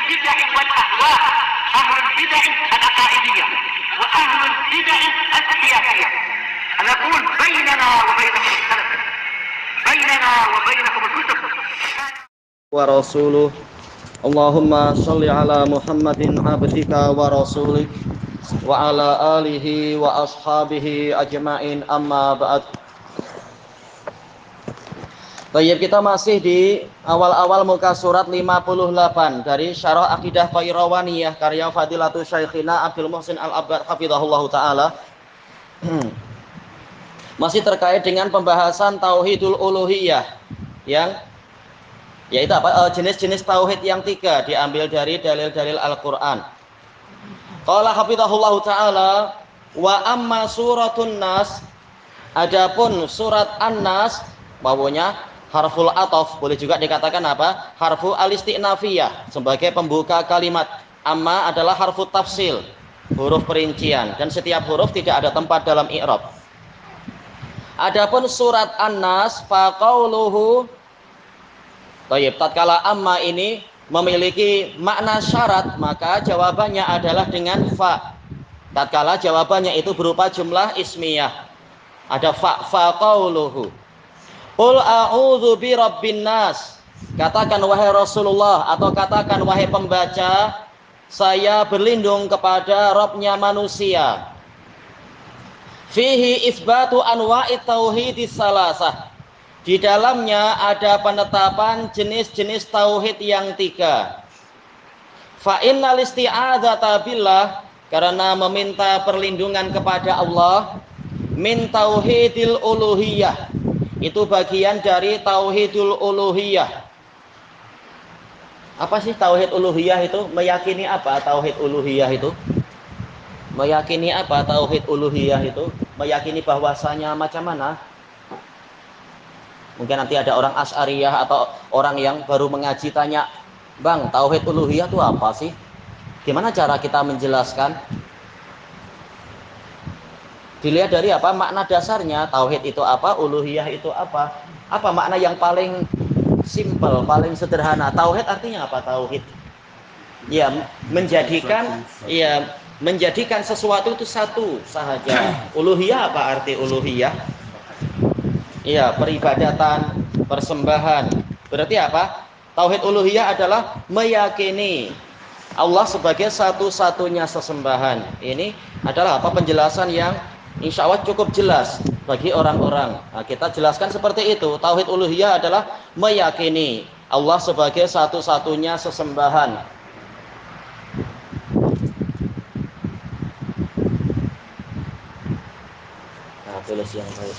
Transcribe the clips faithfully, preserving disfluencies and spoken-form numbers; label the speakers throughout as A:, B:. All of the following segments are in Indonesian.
A: البدع والأهواء، أهل البدع العقائدية وأهل البدع السياسية. أنا أقول بيننا وبينكم السلف، بيننا وبينكم الكتب
B: ورسوله. اللهم صل على محمد عبدك ورسولك وعلى آله وأصحابه أجمعين. أما بعد. Baik, kita masih di awal-awal muka surat lima puluh delapan dari Syarah Aqidah Qayrawaniyah karya Fadilatul Syekhina Abdul Muhsin Al-Abbad hafizahullah taala. Masih terkait dengan pembahasan tauhidul uluhiyah yang yaitu apa? Jenis-jenis tauhid yang tiga diambil dari dalil-dalil Al-Qur'an. Qala hafizahullah taala wa amma suratun Nas, adapun surat An-Nas bawahnya harful atof, boleh juga dikatakan apa? Harfu al-isti'nafiyah sebagai pembuka kalimat. Amma adalah harfu tafsil, huruf perincian, dan setiap huruf tidak ada tempat dalam i'rab. Adapun surat An-Nas faqauluhu, baik, tatkala amma ini memiliki makna syarat, maka jawabannya adalah dengan fa. Tatkala jawabannya itu berupa jumlah ismiyah, ada fa, faqauluhu. Qul a'udzu bi rabbin nas. Katakan wahai Rasulullah, atau katakan wahai pembaca, saya berlindung kepada Rabbnya manusia. Fihi isbatu anwa'i tauhidis salasah. Di dalamnya ada penetapan jenis-jenis tauhid yang tiga. Fa innal isti'adzata billah, karena meminta perlindungan kepada Allah, min tauhidil uluhiyah, itu bagian dari tauhidul uluhiyah. Apa sih tauhid uluhiyah itu? Meyakini apa tauhid uluhiyah itu? Meyakini apa tauhid uluhiyah itu? Meyakini bahwasanya macam mana? Mungkin nanti ada orang Asy'ariyah atau orang yang baru mengaji tanya, "Bang, tauhid uluhiyah itu apa sih? Gimana cara kita menjelaskan?" Dilihat dari apa makna dasarnya, tauhid itu apa, uluhiyah itu apa, apa makna yang paling simpel, paling sederhana. Tauhid artinya apa? Tauhid ya menjadikan ya menjadikan sesuatu itu satu sahaja. Uluhiyah apa arti uluhiyah? Ya, peribadatan, persembahan. Berarti apa? Tauhid uluhiyah adalah meyakini Allah sebagai satu-satunya sesembahan. Ini adalah apa? Penjelasan yang insya Allah cukup jelas bagi orang-orang. Nah, kita jelaskan seperti itu. Tauhid uluhiyah adalah meyakini Allah sebagai satu-satunya sesembahan. Nah, tulis yang baik.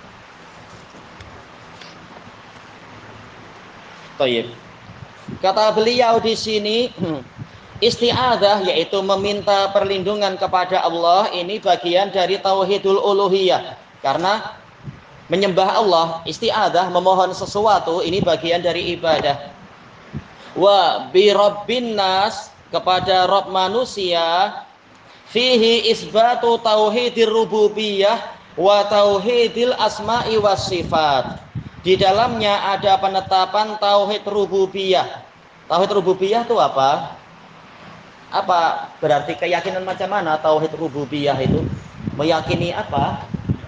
B: Baik. Kata beliau di sini, isti'adzah yaitu meminta perlindungan kepada Allah, ini bagian dari tauhidul uluhiyah. Karena menyembah Allah, isti'adzah memohon sesuatu, ini bagian dari ibadah. Wa bi rabbin nas, kepada Rabb manusia, fihi isbatu tauhidir rububiyah wa tauhidil asma'i was sifat. Di dalamnya ada penetapan tauhid rububiyah. Tauhid rububiyah itu apa? Apa berarti keyakinan macam mana tauhid rububiyah itu? Meyakini apa?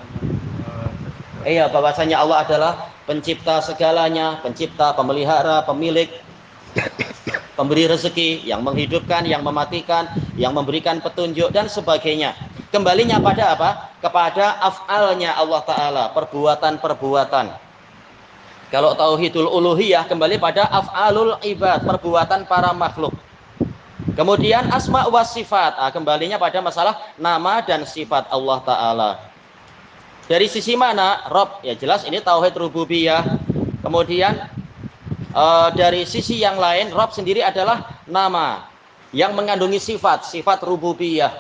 B: Iya, bahwasanya Allah adalah pencipta segalanya, pencipta, pemelihara, pemilik, pemberi rezeki, yang menghidupkan, yang mematikan, yang memberikan petunjuk dan sebagainya. Kembalinya pada apa? Kepada af'alnya Allah Ta'ala, perbuatan-perbuatan. Kalau tauhidul uluhiyah kembali pada af'alul ibad, perbuatan para makhluk. Kemudian asma wa sifat, ah, kembalinya pada masalah nama dan sifat Allah Ta'ala. Dari sisi mana? Rabb, ya jelas ini tauhid rububiyah. Kemudian uh, dari sisi yang lain, Rabb sendiri adalah nama yang mengandungi sifat, sifat rububiyah.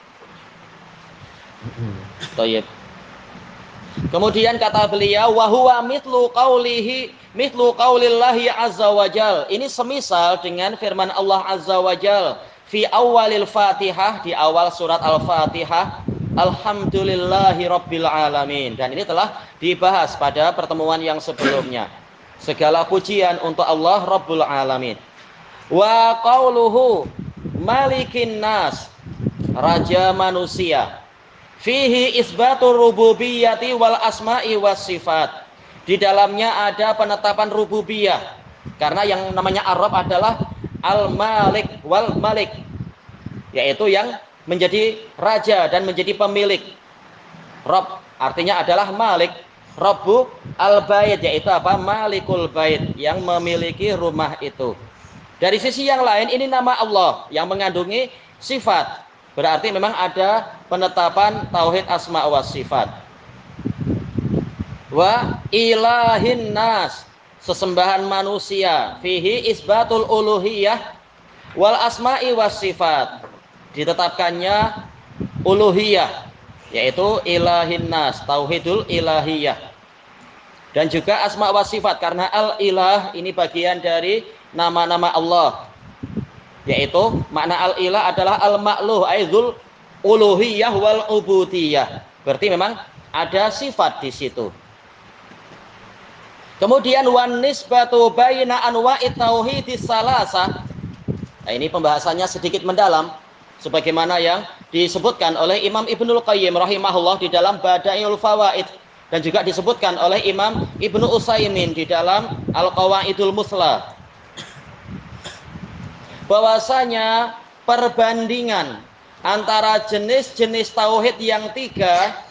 B: Tayyib. Kemudian kata beliau, wa huwa mithlu qaulihi mithlu qaulillahi azza wajal. Ini semisal dengan firman Allah azza wajal fi awalil Fatihah, di awal surat Al-Fatihah, alhamdulillahi rabbil alamin. Dan ini telah dibahas pada pertemuan yang sebelumnya. Segala pujian untuk Allah Rabbul Alamin. Wa qauluhu malikin nas, raja manusia. Fihi isbatur rububiyyati wal asma'i was sifat. Di dalamnya ada penetapan rububiyah. Karena yang namanya Ar-Rabb adalah Al-Malik wal Malik, yaitu yang menjadi raja dan menjadi pemilik. Rabb artinya adalah Malik. Rabbu al-bait, yaitu apa? Malikul bait, yang memiliki rumah itu. Dari sisi yang lain ini nama Allah yang mengandungi sifat. Berarti memang ada penetapan tauhid asma wa sifat. Wa ilahin nas, sesembahan manusia. Fihi isbatul uluhiyah wal asma'i was sifat. Ditetapkannya uluhiyah, yaitu ilahin nas, tauhidul ilahiyah. Dan juga asma wa sifat, karena al-ilah ini bagian dari nama-nama Allah, yaitu makna al-ilah adalah al-ma'luh, aidzul uluhiyah wal ubudiyah. Berarti memang ada sifat di situ. Kemudian wan nisbatu baina anwa'it tauhidis salasah. Nah, ini pembahasannya sedikit mendalam sebagaimana yang disebutkan oleh Imam Ibnul Qayyim rahimahullah di dalam Bada'iul Fawaid, dan juga disebutkan oleh Imam Ibnu Utsaimin di dalam Al-Qawaidul Muslah, bahwasanya perbandingan antara jenis-jenis tauhid yang tiga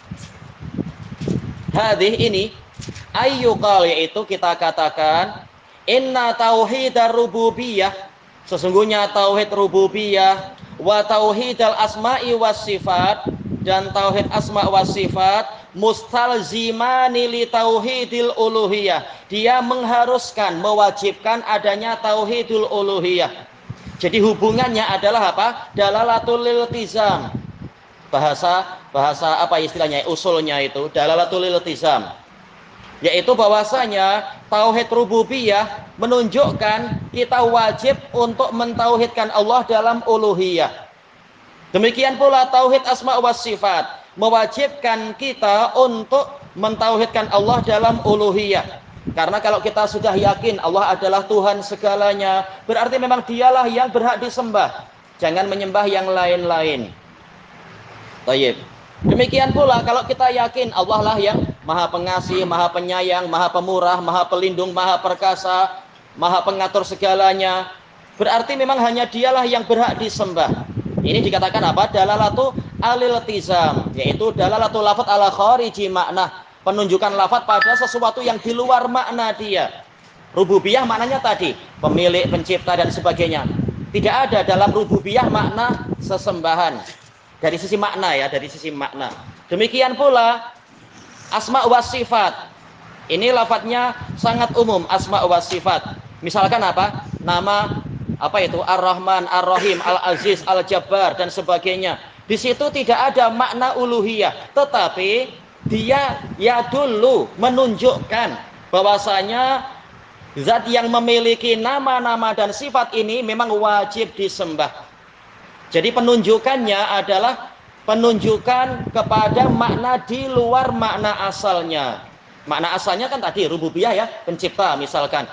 B: hadih ini ayyuqal, yaitu kita katakan inna tauhidar rububiyah, sesungguhnya tauhid rububiyah, wa tauhidal asma'i was sifat, dan tauhid asma was sifat, mustalzimani li tauhidil uluhiyah, dia mengharuskan, mewajibkan adanya tauhidul uluhiyah. Jadi hubungannya adalah apa? Dalalatul iltizam. Bahasa bahasa apa istilahnya? Usulnya itu dalalatul iltizam, yaitu bahwasanya tauhid rububiyah menunjukkan kita wajib untuk mentauhidkan Allah dalam uluhiyah. Demikian pula tauhid asma wa sifat mewajibkan kita untuk mentauhidkan Allah dalam uluhiyah. Karena kalau kita sudah yakin Allah adalah Tuhan segalanya, berarti memang dialah yang berhak disembah. Jangan menyembah yang lain-lain. Baik. Demikian pula kalau kita yakin Allah lah yang Maha Pengasih, Maha Penyayang, Maha Pemurah, Maha Pelindung, Maha Perkasa, Maha Pengatur segalanya, berarti memang hanya dialah yang berhak disembah. Ini dikatakan apa? Dalalatu al-iltizam, yaitu dalalatu lafadz ala khariji makna, penunjukan lafadz pada sesuatu yang di luar makna dia. Rububiyah maknanya tadi pemilik, pencipta dan sebagainya. Tidak ada dalam rububiyah makna sesembahan. Dari sisi makna ya, dari sisi makna. Demikian pula asma wa sifat. Ini lafadznya sangat umum, asma wa sifat. Misalkan apa? Nama apa itu? Ar-Rahman, Ar-Rahim, Al-Aziz, Al-Jabbar dan sebagainya. Di situ tidak ada makna uluhiyah, tetapi dia ya dulu menunjukkan bahwasanya zat yang memiliki nama-nama dan sifat ini memang wajib disembah. Jadi penunjukannya adalah penunjukan kepada makna di luar makna asalnya. Makna asalnya kan tadi rububiyah ya, pencipta misalkan.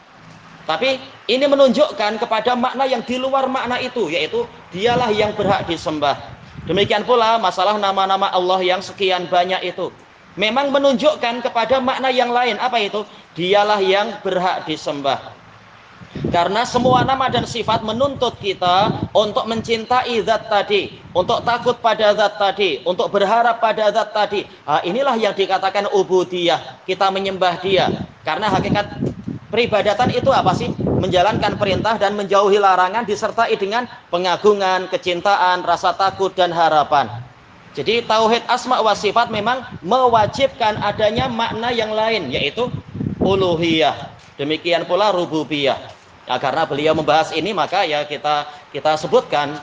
B: Tapi ini menunjukkan kepada makna yang di luar makna itu, yaitu dialah yang berhak disembah. Demikian pula masalah nama-nama Allah yang sekian banyak itu memang menunjukkan kepada makna yang lain. Apa itu? Dialah yang berhak disembah. Karena semua nama dan sifat menuntut kita untuk mencintai zat tadi, untuk takut pada zat tadi, untuk berharap pada zat tadi. Nah, inilah yang dikatakan ubudiyah, kita menyembah dia. Karena hakikat peribadatan itu apa sih? Menjalankan perintah dan menjauhi larangan disertai dengan pengagungan, kecintaan, rasa takut dan harapan. Jadi tauhid asma wa sifat memang mewajibkan adanya makna yang lain, yaitu uluhiyah. Demikian pula rububiyah. Nah, karena beliau membahas ini maka ya kita kita sebutkan.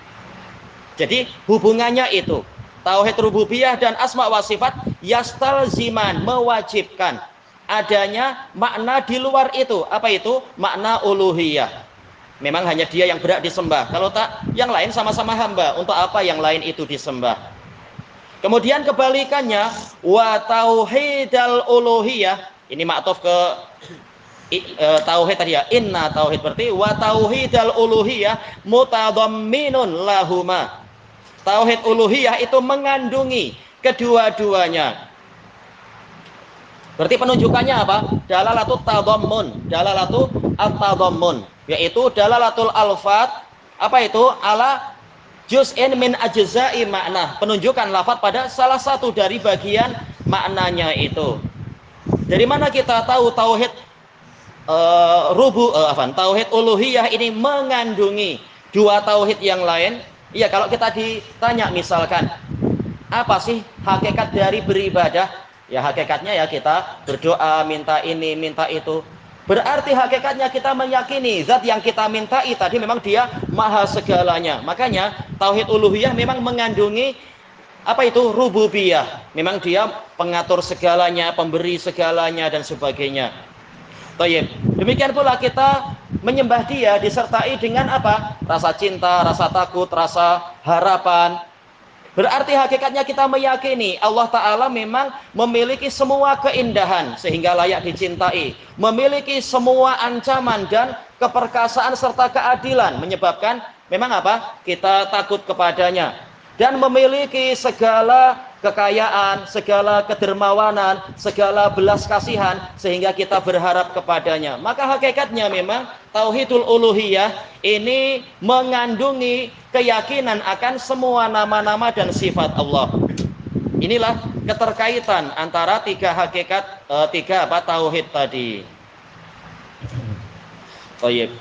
B: Jadi hubungannya itu tauhid rububiyah dan asma wa sifat yastalziman, mewajibkan adanya makna di luar itu. Apa itu? Makna uluhiyah. Memang hanya dia yang berhak disembah. Kalau tak, yang lain sama-sama hamba. Untuk apa yang lain itu disembah? Kemudian kebalikannya, wa tauhidal uluhiyah. Ini maktuf ke I, e, tauhid tadi ya, inna tauhid berarti wa tauhidal uluhiyah mutadamminun lahuma. Tauhid uluhiyah itu mengandungi kedua-duanya. Berarti penunjukannya apa? Dalalatul tadammun, dalalatul at-tadammun, yaitu dalalatul alfat, apa itu? Ala juz'in min ajza'i makna, penunjukan lafaz pada salah satu dari bagian maknanya itu. Dari mana kita tahu tauhid uh, rubu uh, apa? Tauhid uluhiyah ini mengandungi dua tauhid yang lain? Iya, kalau kita ditanya misalkan, apa sih hakikat dari beribadah? Ya hakikatnya ya kita berdoa, minta ini, minta itu. Berarti hakikatnya kita meyakini zat yang kita mintai tadi memang dia maha segalanya. Makanya tauhid uluhiyah memang mengandungi apa itu? Rububiyah. Memang dia pengatur segalanya, pemberi segalanya dan sebagainya. Baik. Demikian pula kita menyembah dia disertai dengan apa? Rasa cinta, rasa takut, rasa harapan. Berarti hakikatnya kita meyakini Allah Ta'ala memang memiliki semua keindahan sehingga layak dicintai. Memiliki semua ancaman dan keperkasaan serta keadilan menyebabkan memang apa? Kita takut kepadanya. Dan memiliki segala kekayaan, segala kedermawanan, segala belas kasihan sehingga kita berharap kepadanya. Maka hakikatnya memang tauhidul uluhiyah ini mengandungi keyakinan akan semua nama-nama dan sifat Allah. Inilah keterkaitan antara tiga hakikat, eh, tiga apa tauhid tadi. Baik.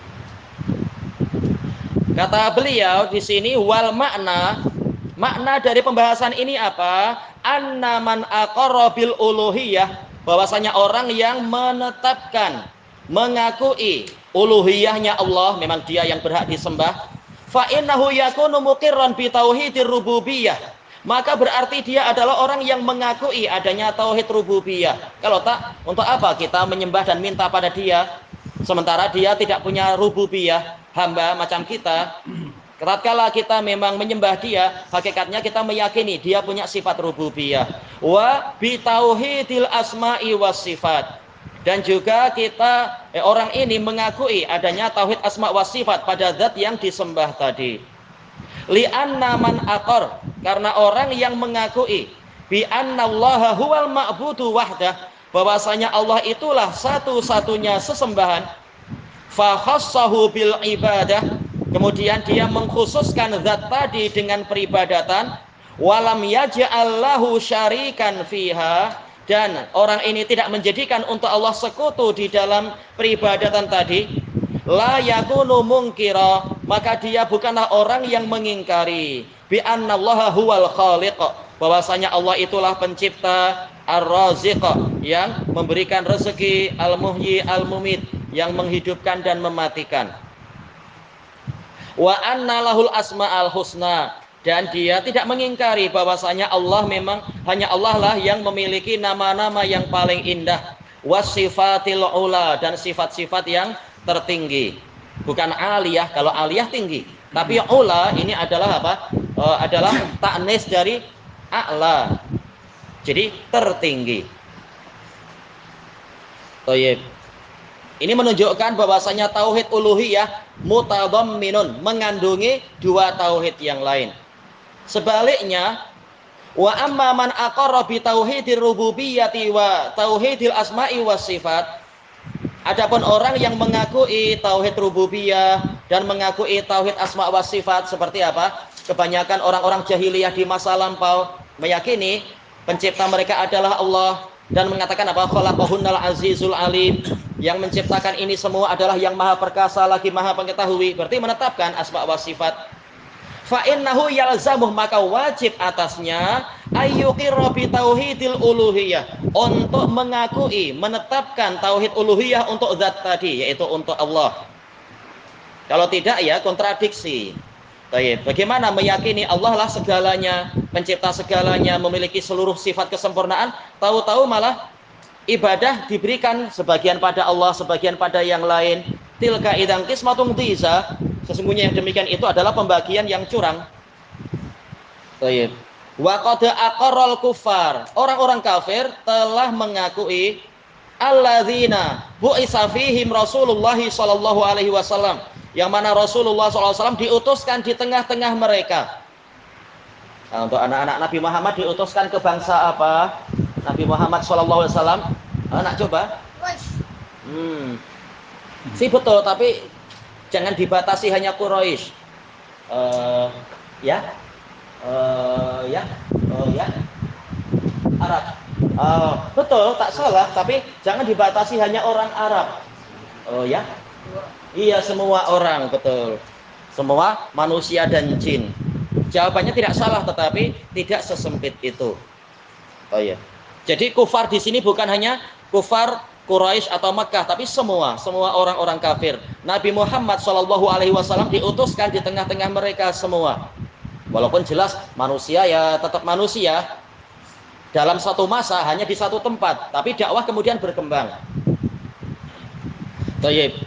B: Kata beliau di sini wal makna, makna dari pembahasan ini apa? Anna man aqarra bil uluhiyah, bahwasanya orang yang menetapkan, mengakui uluhiyahnya Allah, memang dia yang berhak disembah. Fa innahu yakunu muqirran bi tauhidir rububiyah, maka berarti dia adalah orang yang mengakui adanya tauhid rububiyah. Kalau tak, untuk apa kita menyembah dan minta pada dia sementara dia tidak punya rububiyah, hamba macam kita? Tatkala kita memang menyembah dia, hakikatnya kita meyakini dia punya sifat rububiyah. Wa bi tauhidil asma'i was sifat, dan juga kita eh, orang ini mengakui adanya tauhid asma wa sifat pada zat yang disembah tadi. Li'anna man aqar, karena orang yang mengakui bi annallaha huwal ma'budu wahdah, bahwasanya Allah itulah satu-satunya sesembahan. Fa khassahu bil ibadah, kemudian dia mengkhususkan zat tadi dengan peribadatan. Walam yaj'allahu syarikan fiha, dan orang ini tidak menjadikan untuk Allah sekutu di dalam peribadatan tadi. La yakunu mungkira, maka dia bukanlah orang yang mengingkari bi annallaha huwal khaliq, bahwasanya Allah itulah pencipta, ar-raziq, yang memberikan rezeki, al-muhyi al-mumit, yang menghidupkan dan mematikan. Wa anna lahul asma'al husna, dan dia tidak mengingkari bahwasanya Allah memang hanya Allah lah yang memiliki nama-nama yang paling indah, wasifatil ula, dan sifat-sifat yang tertinggi. Bukan aliyah, kalau aliyah tinggi, tapi ula ini adalah apa? E, adalah ta'nis dari a'la, jadi tertinggi. Thayyib. Ini menunjukkan bahwasanya tauhid uluhiyah mutadamminun, mengandungi dua tauhid yang lain. Sebaliknya, wa amma man aqarra bi tauhidir rububiyyati wa tauhidil asma'i was sifat, adapun orang yang mengakui tauhid rububiyah dan mengakui tauhid asma' was sifat, seperti apa? Kebanyakan orang-orang jahiliyah di masa lampau meyakini pencipta mereka adalah Allah dan mengatakan apa? Khalaqahunnal azizul alim, yang menciptakan ini semua adalah yang maha perkasa lagi maha pengetahui. Berarti menetapkan asma' was sifat. Fa innahu yalzamuh, maka wajib atasnya ayyuqirra bi tauhidil uluhiyah, untuk mengakui, menetapkan tauhid uluhiyah untuk zat tadi, yaitu untuk Allah. Kalau tidak ya kontradiksi. Baik, bagaimana meyakini Allah lah segalanya, pencipta segalanya, memiliki seluruh sifat kesempurnaan, tahu-tahu malah ibadah diberikan sebagian pada Allah, sebagian pada yang lain. Tilka idzan qismatun dhiza, sesungguhnya yang demikian itu adalah pembagian yang curang. Baik. Wa qad aqarral kuffar, orang-orang kafir telah mengakui alladzina, bu'itsa fihim Rasulullah sallallahu alaihi wasallam, yang mana Rasulullah sallallahu alaihi wasallam diutuskan di tengah-tengah mereka. Nah, untuk anak-anak Nabi Muhammad diutuskan ke bangsa apa? Nabi Muhammad sallallahu alaihi wasallam, anak coba. Hmm. Sih betul, tapi jangan dibatasi hanya Quraisy. Uh, ya, uh, ya, uh, ya, Arab. Uh, betul, tak salah, tapi jangan dibatasi hanya orang Arab. Oh ya, iya semua orang, betul, semua manusia dan jin. Jawabannya tidak salah, tetapi tidak sesempit itu. Oh ya, jadi kufar di sini bukan hanya kufar Quraisy atau Mekah, tapi semua, semua orang-orang kafir. Nabi Muhammad shallallahu alaihi wasallam diutuskan di tengah-tengah mereka semua. Walaupun jelas manusia ya tetap manusia. Dalam satu masa hanya di satu tempat, tapi dakwah kemudian berkembang. Thayyib.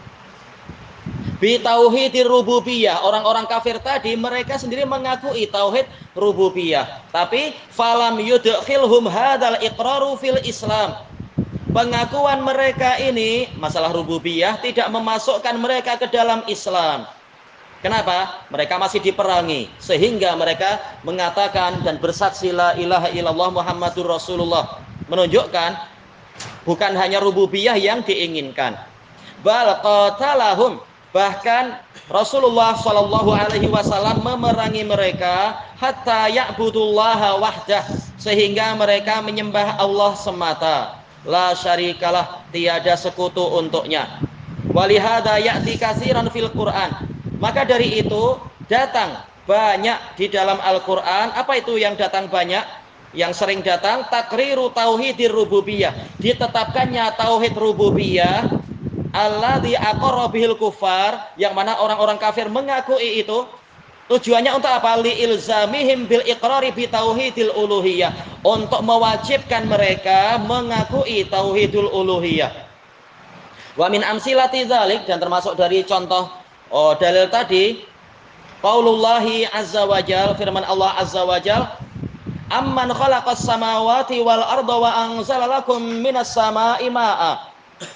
B: Bi tauhidir rububiyah, orang-orang kafir tadi mereka sendiri mengakui tauhid rububiyah, tapi falam yudkhilhum hadzal iqraru fil Islam. Pengakuan mereka ini masalah rububiyah tidak memasukkan mereka ke dalam Islam. Kenapa? Mereka masih diperangi, sehingga mereka mengatakan dan bersaksi la ilaha illallah Muhammadur Rasulullah, menunjukkan bukan hanya rububiyah yang diinginkan. Bal qatalahum, bahkan Rasulullah shallallahu alaihi wasallam memerangi mereka hatta ya'budullaha wahdah, sehingga mereka menyembah Allah semata, la syarikalah, tiada sekutu untuknya. Walihada ya'ti katsiran fil Qur'an, maka dari itu datang banyak di dalam Al-Quran. Apa itu yang datang banyak? Yang sering datang takriru tauhidir rububiyah, ditetapkannya tauhid rububiyah, alladzi aqarra bihil kufar, yang mana orang-orang kafir mengakui itu. Tujuannya untuk apa? Li ilzamihim bil iqrari bi tauhidil uluhiyah, untuk mewajibkan mereka mengakui tauhidul uluhiyah. Wa min amsilati dzalik, dan termasuk dari contoh oh dalil tadi, qaulullahi azza wajal, firman Allah azza wajal, amman khalaqas samawati wal arda wa anzala lakum minas samai ma'a.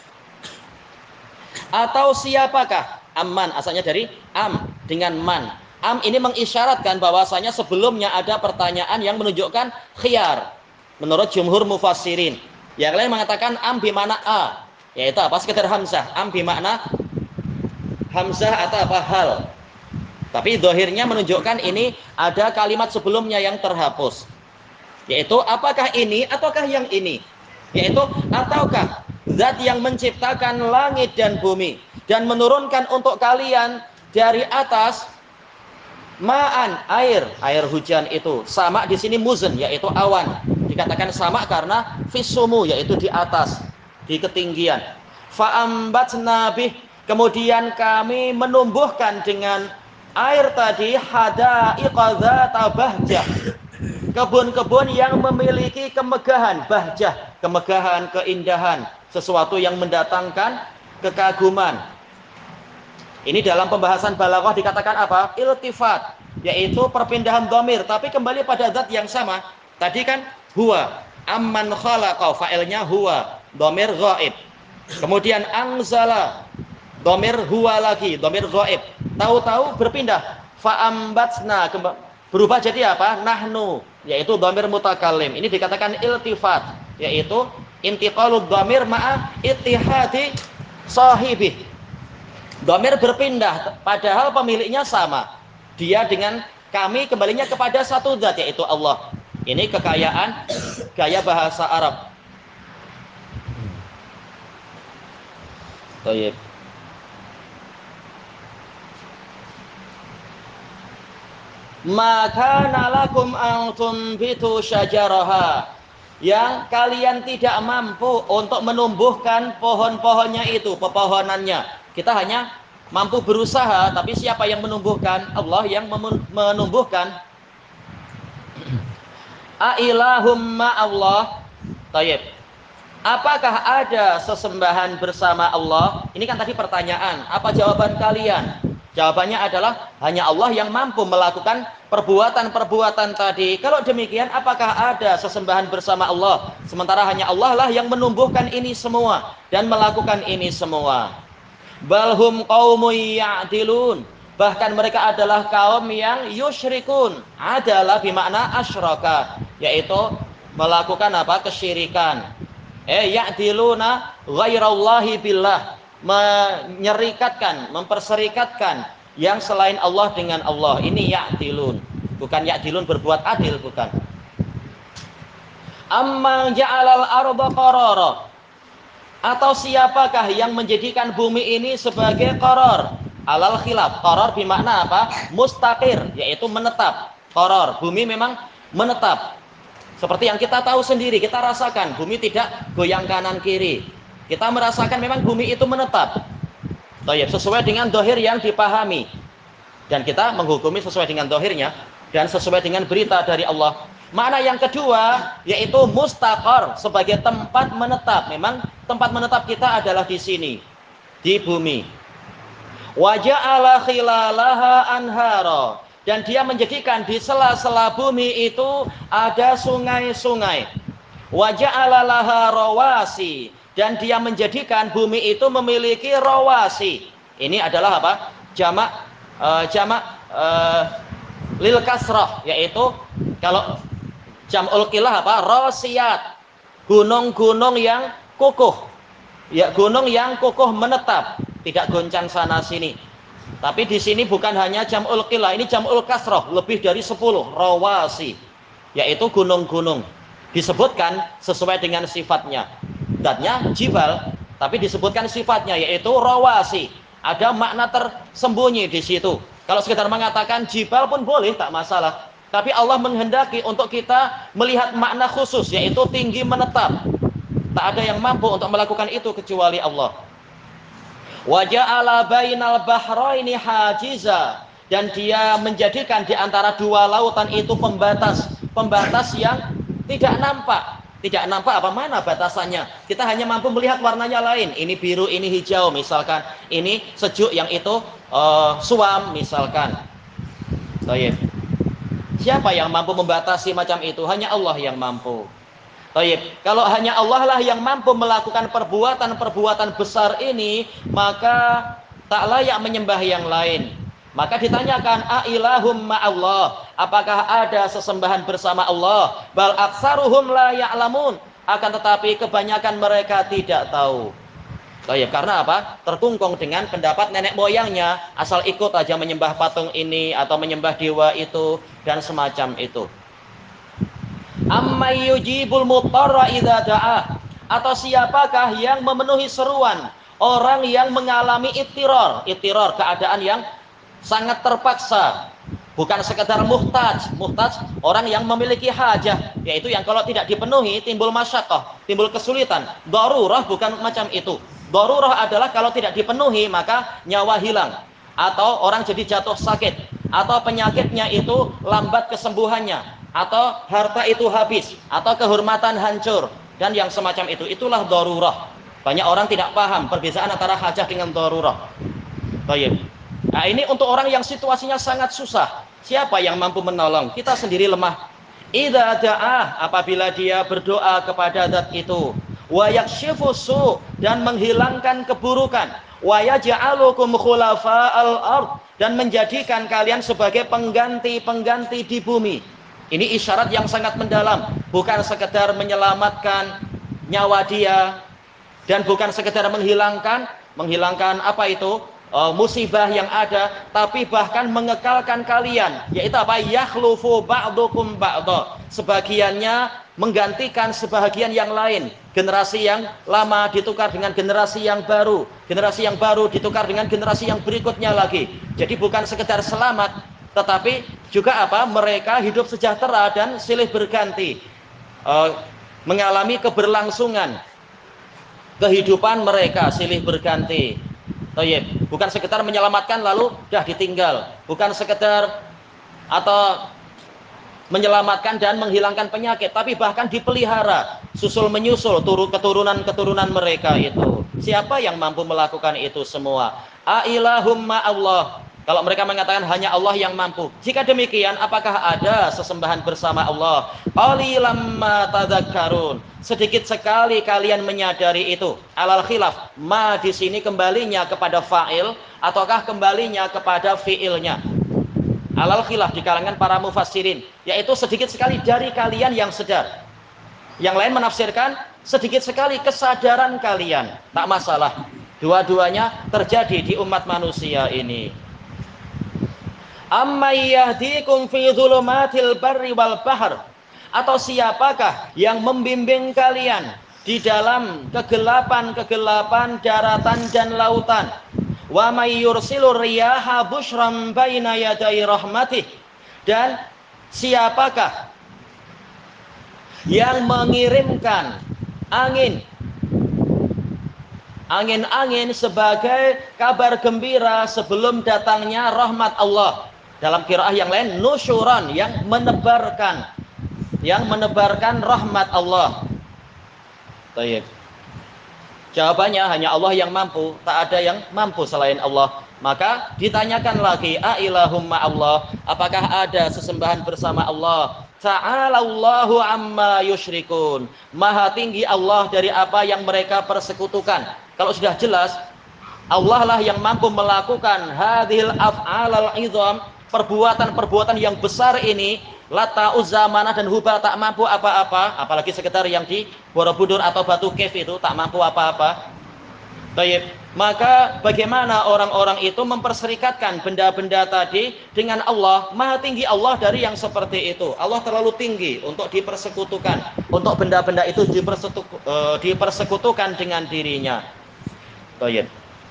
B: Atau siapakah? Amman asalnya dari am dengan man. Am ini mengisyaratkan bahwasanya sebelumnya ada pertanyaan yang menunjukkan khiyar menurut jumhur mufassirin. Yang lain mengatakan am bimana a, yaitu apa? Sekedar hamzah. Am bimana hamzah atau apa hal. Tapi dohirnya menunjukkan ini ada kalimat sebelumnya yang terhapus, yaitu apakah ini ataukah yang ini, yaitu ataukah zat yang menciptakan langit dan bumi dan menurunkan untuk kalian dari atas ma'an, air, air hujan itu. Sama di sini muzan, yaitu awan. Dikatakan sama karena fisumu, yaitu di atas, di ketinggian. Fa'ambatna bih, kemudian kami menumbuhkan dengan air tadi hadaiqa dzata bahjah, kebun-kebun yang memiliki kemegahan, bahjah, kemegahan, keindahan, sesuatu yang mendatangkan kekaguman. Ini dalam pembahasan balaghah dikatakan apa? Iltifat, yaitu perpindahan dhamir, tapi kembali pada zat yang sama. Tadi kan huwa, amman khalaqa, fa'ilnya huwa, dhamir ghaib. Kemudian anzala, dhamir huwa lagi, dhamir ghaib. Tahu-tahu berpindah, fa'ambatsna, berubah jadi apa? Nahnu, yaitu dhamir mutakallim. Ini dikatakan iltifat, yaitu intiqalud dhamir ma'a ittihadi sahibih. Dhamir berpindah padahal pemiliknya sama. Dia dengan kami kembalinya kepada satu zat, yaitu Allah. Ini kekayaan gaya bahasa Arab. Baik. Maka nalakum an tumbitu syajaraha, yang kalian tidak mampu untuk menumbuhkan pohon-pohonnya itu, pepohonannya. Kita hanya mampu berusaha, tapi siapa yang menumbuhkan? Allah yang menumbuhkan. Ailahum ma'allah. Tayyib. Apakah ada sesembahan bersama Allah? Ini kan tadi pertanyaan. Apa jawaban kalian? Jawabannya adalah hanya Allah yang mampu melakukan perbuatan-perbuatan tadi. Kalau demikian, apakah ada sesembahan bersama Allah? Sementara hanya Allah lah yang menumbuhkan ini semua. dan melakukan ini semua. Balhum qaumun ya'dilun, bahkan mereka adalah kaum yang yusyrikun. Adalah bermakna asyraka, yaitu melakukan apa? Kesyirikan. Eh ya'diluna ghairallahi billah, menyerikatkan, memperserikatkan yang selain Allah dengan Allah. Ini ya'dilun, bukan ya'dilun berbuat adil, bukan. Amman ja'alal arda qarara, atau siapakah yang menjadikan bumi ini sebagai qaror? Alal khilaf. Qaror bermakna apa? Mustaqir, yaitu menetap. Qaror, bumi memang menetap. Seperti yang kita tahu sendiri, kita rasakan bumi tidak goyang kanan kiri. Kita merasakan memang bumi itu menetap. Baik, sesuai dengan dohir yang dipahami. Dan kita menghukumi sesuai dengan dohirnya dan sesuai dengan berita dari Allah. Makna yang kedua yaitu mustaqar, sebagai tempat menetap. Memang tempat menetap kita adalah di sini, di bumi. Wa ja'ala khilalaha anhara, dan dia menjadikan di sela-sela bumi itu ada sungai-sungai. Wa ja'ala laha rawasi, dan dia menjadikan bumi itu memiliki rawasi. Ini adalah apa? Jamak uh, jamak uh, lil kasrah, yaitu kalau jam'ul qilah apa? Rasiyat. Gunung-gunung yang kokoh. Ya, gunung yang kokoh menetap, tidak goncang sana sini. Tapi di sini bukan hanya jam'ul qilah, ini jam'ul kasrah, lebih dari sepuluh rawasi, yaitu gunung-gunung. Disebutkan sesuai dengan sifatnya. Zatnya jibal, tapi disebutkan sifatnya yaitu rawasi. Ada makna tersembunyi di situ. Kalau sekedar mengatakan jibal pun boleh, tak masalah. Tapi Allah menghendaki untuk kita melihat makna khusus, yaitu tinggi menetap. Tak ada yang mampu untuk melakukan itu kecuali Allah. Wa ja'ala bainal bahraini hajiza, dan dia menjadikan di antara dua lautan itu pembatas, pembatas yang tidak nampak. Tidak nampak apa mana batasannya. Kita hanya mampu melihat warnanya lain. Ini biru, ini hijau misalkan. Ini sejuk, yang itu uh, suam misalkan. Baik. Siapa yang mampu membatasi macam itu? Hanya Allah yang mampu. Baik, kalau hanya Allah lah yang mampu melakukan perbuatan-perbuatan besar ini, maka tak layak menyembah yang lain. Maka ditanyakan, ailahum ma'allah, apakah ada sesembahan bersama Allah? Bal aksaruhum la ya'lamun, akan tetapi kebanyakan mereka tidak tahu. Baik, karena apa? Terkungkung dengan pendapat nenek moyangnya, asal ikut aja menyembah patung ini atau menyembah dewa itu dan semacam itu. Amman yujibul muttarra idza da'ah, atau siapakah yang memenuhi seruan orang yang mengalami ittiror, ittiror keadaan yang sangat terpaksa, bukan sekedar muhtaj. Muhtaj orang yang memiliki hajah, yaitu yang kalau tidak dipenuhi timbul masyaqqah, timbul kesulitan. Darurah bukan macam itu. Darurah adalah kalau tidak dipenuhi maka nyawa hilang, atau orang jadi jatuh sakit, atau penyakitnya itu lambat kesembuhannya, atau harta itu habis, atau kehormatan hancur, dan yang semacam itu. Itulah darurah. Banyak orang tidak paham perbedaan antara hajah dengan darurah. Baik. Nah, ini untuk orang yang situasinya sangat susah. Siapa yang mampu menolong? Kita sendiri lemah. Idza da'ah, apabila dia berdoa kepada zat itu. Wa yakshifu su', dan menghilangkan keburukan. Wa yaj'alukum khulafa'al ard, dan menjadikan kalian sebagai pengganti-pengganti di bumi. Ini isyarat yang sangat mendalam, bukan sekedar menyelamatkan nyawa dia, dan bukan sekedar menghilangkan menghilangkan apa itu uh, musibah yang ada, tapi bahkan mengekalkan kalian, yaitu apa? Yakhlufu ba'dukum ba'da, sebagiannya menggantikan sebagian yang lain. Generasi yang lama ditukar dengan generasi yang baru, generasi yang baru ditukar dengan generasi yang berikutnya lagi. Jadi bukan sekedar selamat, tetapi juga apa? Mereka hidup sejahtera dan silih berganti, uh, mengalami keberlangsungan kehidupan mereka, silih berganti. Toyib. Bukan sekedar menyelamatkan lalu dah ditinggal, bukan sekedar atau menyelamatkan dan menghilangkan penyakit, tapi bahkan dipelihara, susul menyusul turun keturunan-keturunan mereka itu. Siapa yang mampu melakukan itu semua? Ailahum ma'allah, Kalau mereka mengatakan hanya Allah yang mampu. Jika demikian, apakah ada sesembahan bersama Allah? Qalilam ma tadzakkarun. Sedikit sekali kalian menyadari itu. Alal khilaf, ma di sini kembalinya kepada fa'il ataukah kembalinya kepada fi'ilnya? Alal khilaf di kalangan para mufassirin, yaitu sedikit sekali dari kalian yang sedar. Yang lain menafsirkan sedikit sekali kesadaran kalian. Tak masalah. Dua-duanya terjadi di umat manusia ini. Amman yahdikum fi dhulumatil barri wal bahr, atau siapakah yang membimbing kalian di dalam kegelapan-kegelapan daratan dan lautan? Wa may yursilur riyaha busyran baina yaday rahmatih, dan siapakah yang mengirimkan angin angin-angin sebagai kabar gembira sebelum datangnya rahmat Allah? Dalam qiraah yang lain, nusyuran, yang menebarkan, yang menebarkan rahmat Allah. Baik. Jawabannya hanya Allah yang mampu, tak ada yang mampu selain Allah. Maka ditanyakan lagi, a ilahum ma'allah, apakah ada sesembahan bersama Allah? Ta'alallahu amma yusyrikun. Maha tinggi Allah dari apa yang mereka persekutukan. Kalau sudah jelas Allah lah yang mampu melakukan hadhil af'alal izam, perbuatan-perbuatan yang besar ini, Lata, Uzza, Manah dan Hubal tak mampu apa-apa, apalagi sekedar yang di Borobudur atau Batu Kef itu tak mampu apa-apa. Baik, maka bagaimana orang-orang itu memperserikatkan benda-benda tadi dengan Allah? Maha tinggi Allah dari yang seperti itu. Allah terlalu tinggi untuk dipersekutukan, untuk benda-benda itu dipersekutukan dengan dirinya. Baik.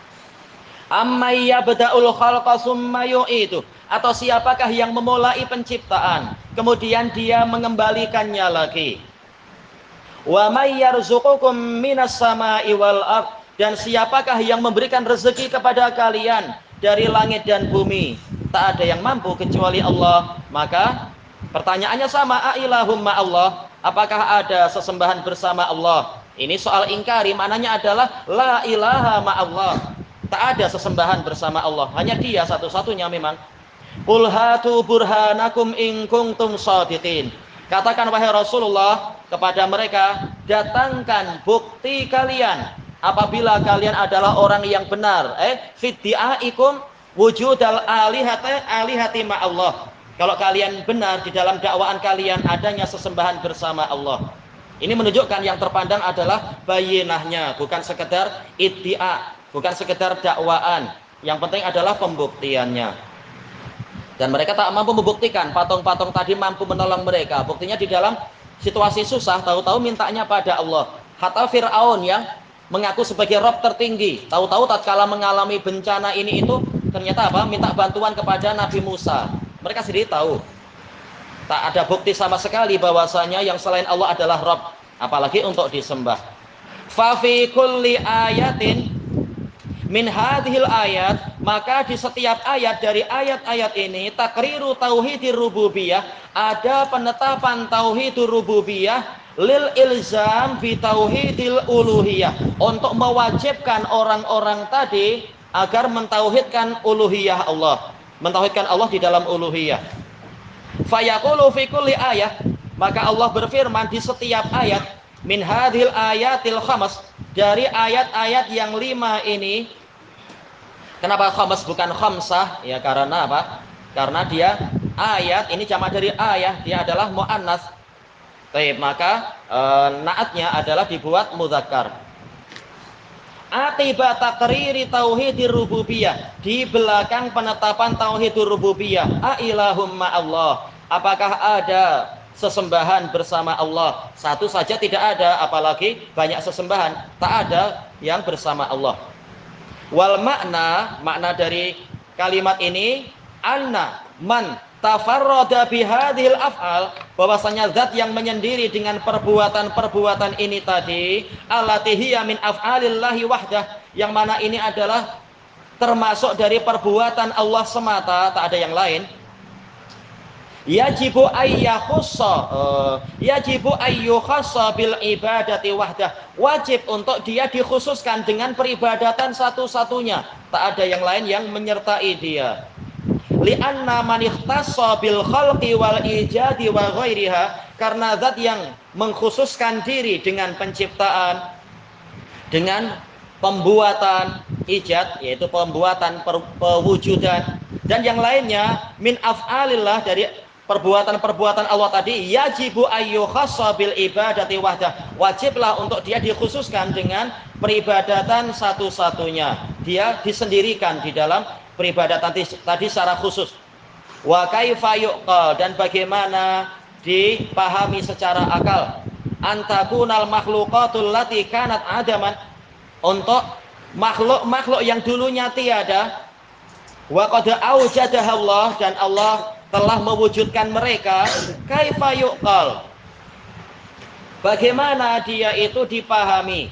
B: Amman yabda'ul khalqa tsumma yu'idu, atau siapakah yang memulai penciptaan kemudian dia mengembalikannya lagi? Wa may yarzuqukum minas sama'i wal ard, dan siapakah yang memberikan rezeki kepada kalian dari langit dan bumi? Tak ada yang mampu kecuali Allah. Maka pertanyaannya sama, a ilahum ma'allah, apakah ada sesembahan bersama Allah? Ini soal ingkari, maknanya adalah la ilaha ma'allah. Tak ada sesembahan bersama Allah, hanya Dia satu-satunya memang. Qul hatu burhanakum in kuntum shadiqin. Katakan wahai Rasulullah kepada mereka, datangkan bukti kalian apabila kalian adalah orang yang benar. Eh, fiddi'aikum wujudal alihati alihati ma'allah. Kalau kalian benar di dalam dakwaan kalian adanya sesembahan bersama Allah. Ini menunjukkan yang terpandang adalah bayinahnya, bukan sekedar iddia, bukan sekedar dakwaan. Yang penting adalah pembuktiannya. Dan mereka tak mampu membuktikan patung-patung tadi mampu menolong mereka. Buktinya di dalam situasi susah, tahu-tahu mintanya pada Allah. Hatta Fir'aun yang mengaku sebagai Rob tertinggi, tahu-tahu tatkala mengalami bencana ini itu ternyata apa? Minta bantuan kepada Nabi Musa. Mereka sendiri tahu. Tak ada bukti sama sekali bahwasanya yang selain Allah adalah Rob, apalagi untuk disembah. Fa fi kulli ayatin min hadhil ayat, maka di setiap ayat dari ayat-ayat ini takriru tauhidir rububiyah, ada penetapan tauhidur rububiyah lil ilzam bi tauhidil uluhiyah, untuk mewajibkan orang-orang tadi agar mentauhidkan uluhiyah Allah, mentauhidkan Allah di dalam uluhiyah. Fayaqulu fi kulli ayat, maka Allah berfirman di setiap ayat, min hadhil ayatil khamas, dari ayat-ayat yang lima ini. Kenapa khamas bukan khamsah? Ya karena apa? Karena dia ayat ini jamak dari ayah, dia adalah muannas. Baik, maka e, naatnya adalah dibuat mudzakkar. Atiba takriri tauhidir rububiyah, di belakang penetapan tauhidur rububiyah, a ilahum ma'allah, apakah ada sesembahan bersama Allah? Satu saja tidak ada, apalagi banyak sesembahan. Tak ada yang bersama Allah. Wal makna, makna dari kalimat ini, anna man tafarrada bihadhil af'al, bahwasanya zat yang menyendiri dengan perbuatan-perbuatan ini tadi, allati hiya min af'alillahi wahdah, yang mana ini adalah termasuk dari perbuatan Allah semata, tak ada yang lain. Yajibu ayyakhussa uh, yajibu ayyukhassa bil ibadati wahdah, wajib untuk dia dikhususkan dengan peribadatan satu-satunya, tak ada yang lain yang menyertai dia. Li'anna man ikhtassa bil khalqi wal ijadi wa ghairiha, karena zat yang mengkhususkan diri dengan penciptaan, dengan pembuatan, ijad yaitu pembuatan, pewujudan dan yang lainnya, min af'alillah dari perbuatan-perbuatan Allah tadi, yajibu ayyukhassa bil ibadati wahdah, wajiblah untuk dia dikhususkan dengan peribadatan satu-satunya, dia disendirikan di dalam peribadatan tadi secara khusus. Wa kaifa yuqal, dan bagaimana dipahami secara akal, antakunal makhluqatul lati kanat adaman, untuk makhluk-makhluk yang dulunya tiada, wa qad aujadaha Allah, dan Allah telah mewujudkan mereka, kaifa yuqal, bagaimana dia itu dipahami,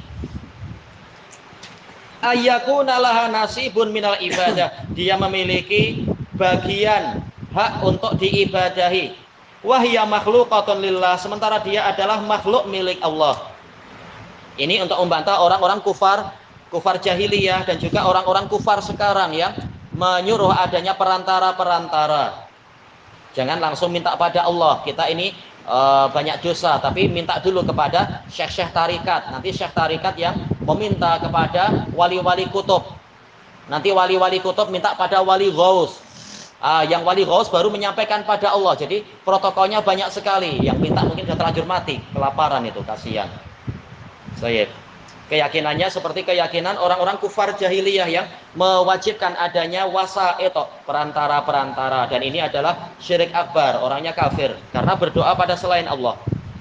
B: ayyakuna laha nasibun minal ibadah, dia memiliki bagian hak untuk diibadahi, wahya makhluqatun lillah, sementara dia adalah makhluk milik Allah. Ini untuk membantah orang-orang kufar, kufar jahiliyah dan juga orang-orang kufar sekarang yang menyuruh adanya perantara-perantara. Jangan langsung minta pada Allah. Kita ini e, banyak dosa, tapi minta dulu kepada syekh-syekh tarikat. Nanti syekh tarikat yang meminta kepada wali-wali kutub. Nanti wali-wali kutub minta pada wali ghaus. Ah, yang wali ghaus baru menyampaikan pada Allah. Jadi protokolnya banyak sekali. Yang minta mungkin sudah terlanjur mati, kelaparan itu, kasihan. Saya keyakinannya seperti keyakinan orang-orang kufar jahiliyah yang mewajibkan adanya wasa'it, perantara-perantara, dan ini adalah syirik akbar, orangnya kafir karena berdoa pada selain Allah.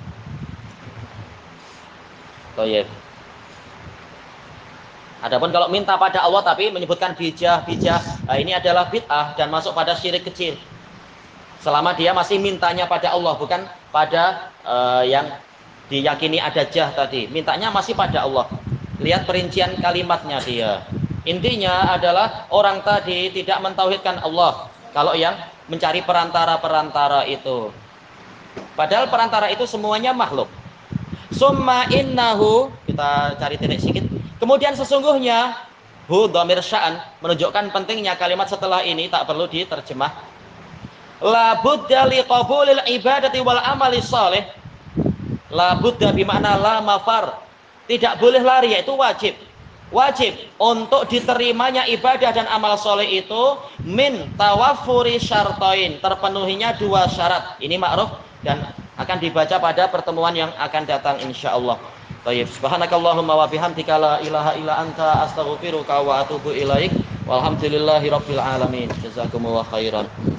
B: Baik. Adapun kalau minta pada Allah tapi menyebutkan bijah-bijah, nah ini adalah bid'ah dan masuk pada syirik kecil. Selama dia masih mintanya pada Allah, bukan pada uh, yang diyakini ada jah tadi, mintanya masih pada Allah. Lihat perincian kalimatnya dia. Intinya adalah orang tadi tidak mentauhidkan Allah kalau yang mencari perantara-perantara itu. Padahal perantara itu semuanya makhluk. Summa innahu, kita cari titik sedikit. Kemudian sesungguhnya, hu dhamir sya'an, menunjukkan pentingnya kalimat setelah ini, tak perlu diterjemah. La budda li qabulil ibadati wal amali shalih. La budda bimakna la mafar, tidak boleh lari, yaitu wajib. Wajib untuk diterimanya ibadah dan amal soleh itu min tawafuri syartain, terpenuhinya dua syarat. Ini ma'ruf dan akan dibaca pada pertemuan yang akan datang insyaallah. Baik, subhanakallahumma wa bihamdika la ilaha illa anta astaghfiruka wa atubu ilaik. Walhamdulillahirabbil alamin. Jazakumullahu khairan.